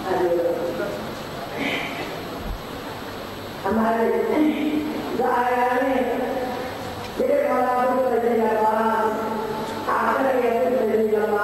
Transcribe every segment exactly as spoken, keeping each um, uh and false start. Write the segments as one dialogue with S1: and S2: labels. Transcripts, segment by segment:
S1: हमारे दायरा में मेरे मौला को करने लगा आकर ये करने लगा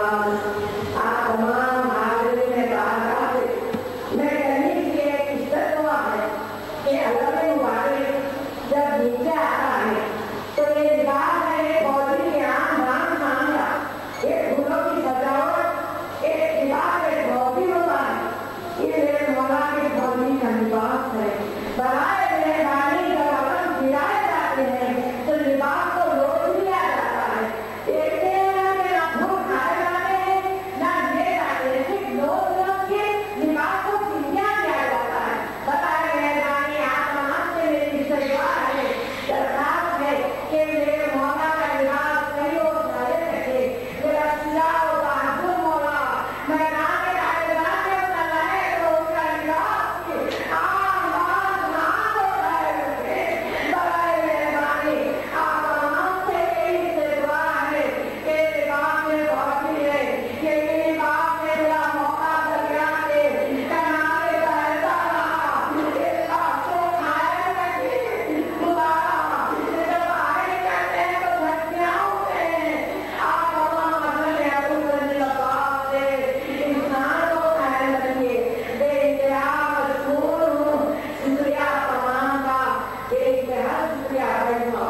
S1: आप तमाम हाजिरी में कहा मैं कहने की एक इज्जत हुआ है कि अल्लाह ने वाले जब नीचे आता है तो ये बात है ये पौधे के आम नाम मांगा एक फूलों की सजावट एक किताब एक पौधी होता है ये मेरे मौला के पौधी का निवास है बनाए गए पानी का बर्तन गिराए जाते हैं तो लिबास को लोट लिया जाता है देखते हैं कि ना फूल खाए जाते हैं ना ले जाते हैं सिर्फ लोग लोग के लिबास को किया किया जाता है बताए गए पानी आसमान से मेरी सजवार है दरखास्त है कि मेरे मौला का लिबास सही और सारे रखे मेरा सिला और बहादुर मौला मैं नाम के कायदा के तलाए तो उसका लिबास आम बात नाम उठाए रखे बताए गए पानी आसमान से यही सजवा है कि लिबास में बहुत है कि लिबास में मेरा मौका दरिया के किनारे बहता रहा इसका तो खाए रखे खुदा जब आए कहते हैं तो धक्कियां होते हैं आप अल्लाह मसले अबू बनी लबास से इंसान को खाए रखिए बेइंतहा मशहूर हूँ शुक्रिया तमाम का बेइंतहा शुक्रिया करूँगा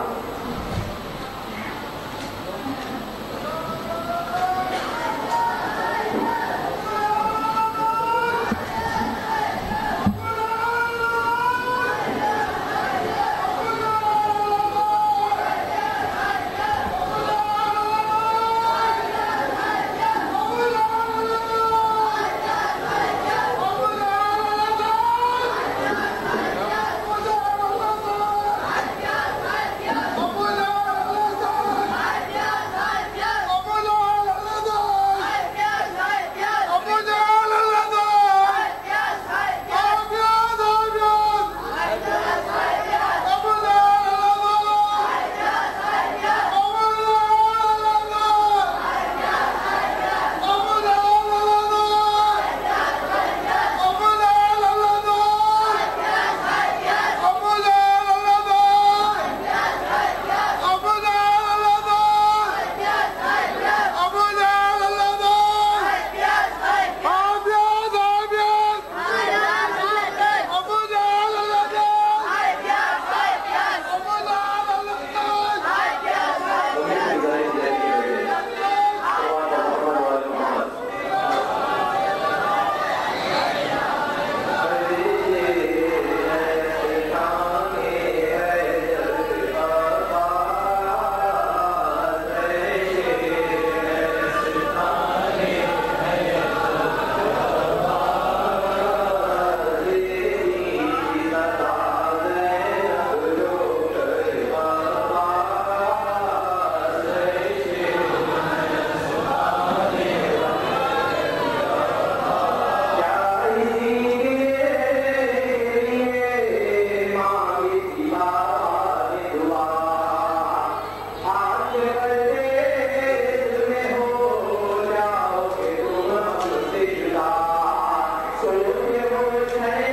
S1: So